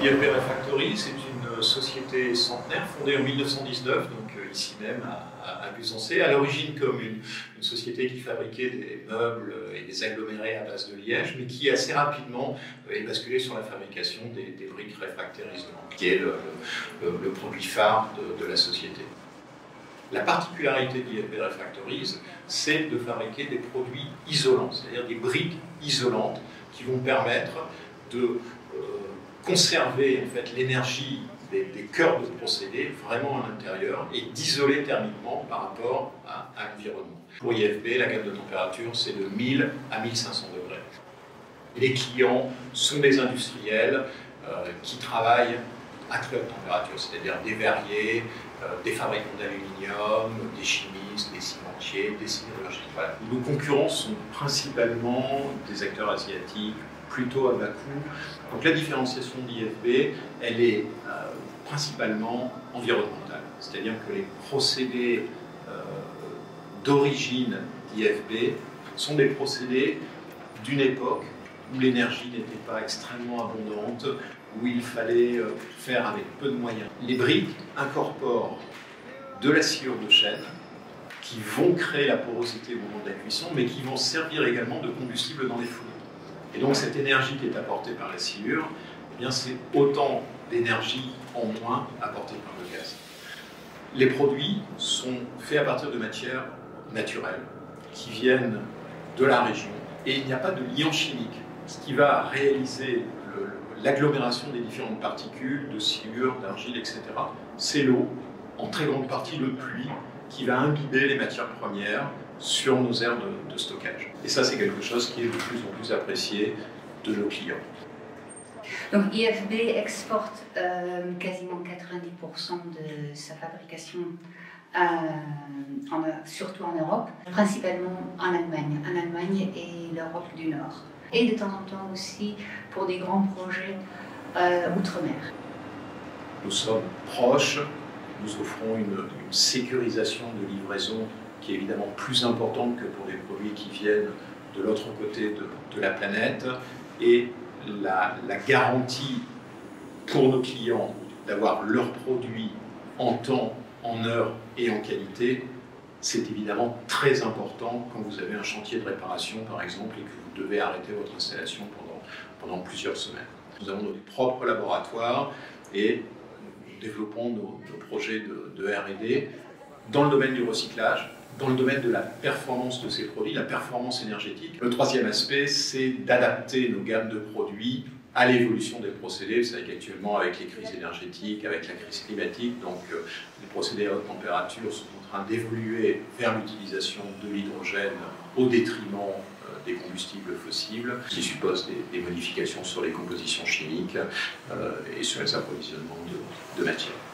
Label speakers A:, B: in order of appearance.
A: IFB Refractory, c'est une société centenaire fondée en 1919, donc ici même à Busancé, à l'origine comme une société qui fabriquait des meubles et des agglomérés à base de liège, mais qui assez rapidement est basculée sur la fabrication des briques réfractaires isolantes, qui est le produit phare de la société. La particularité d'IFB Refractories, c'est de fabriquer des produits isolants, c'est-à-dire des briques isolantes qui vont permettre de conserver en fait, l'énergie des cœurs de procédés vraiment à l'intérieur et d'isoler thermiquement par rapport à l'environnement. Pour IFB, la gamme de température, c'est de 1000 à 1500 degrés. Les clients sont des industriels qui travaillent à très haute température, c'est-à-dire des verriers, des fabricants d'aluminium, des chimistes, des cimentiers, des sidérurgies. Voilà. Nos concurrents sont principalement des acteurs asiatiques, plutôt à bas coût. Donc la différenciation d'IFB, elle est principalement environnementale. C'est-à-dire que les procédés d'origine d'IFB sont des procédés d'une époque où l'énergie n'était pas extrêmement abondante, où il fallait faire avec peu de moyens. Les briques incorporent de la sciure de chêne qui vont créer la porosité au moment de la cuisson, mais qui vont servir également de combustible dans les fours. Et donc cette énergie qui est apportée par la sciure, eh bien c'est autant d'énergie en moins apportée par le gaz. Les produits sont faits à partir de matières naturelles qui viennent de la région et il n'y a pas de liant chimique, ce qui va réaliser l'agglomération des différentes particules de sciure, d'argile, etc. C'est l'eau, en très grande partie le pluie, qui va imbiber les matières premières sur nos aires de stockage. Et ça, c'est quelque chose qui est de plus en plus apprécié de nos clients.
B: Donc IFB exporte quasiment 90% de sa fabrication, surtout en Europe, principalement en Allemagne et l'Europe du Nord. Et de temps en temps aussi pour des grands projets outre-mer.
A: Nous sommes proches, nous offrons une sécurisation de livraison qui est évidemment plus importante que pour des produits qui viennent de l'autre côté de la planète, et la garantie pour nos clients d'avoir leurs produits en temps, en heure et en qualité, c'est évidemment très important quand vous avez un chantier de réparation par exemple et que vous devez arrêter votre installation pendant plusieurs semaines. Nous avons nos propres laboratoires et nous développons nos projets de R&D dans le domaine du recyclage, dans le domaine de la performance de ces produits, la performance énergétique. Le troisième aspect, c'est d'adapter nos gammes de produits à l'évolution des procédés. Vous savez qu'actuellement, avec les crises énergétiques, avec la crise climatique, donc les procédés à haute température sont en train d'évoluer vers l'utilisation de l'hydrogène au détriment des combustibles fossiles, qui suppose des modifications sur les compositions chimiques et sur les approvisionnements de matières.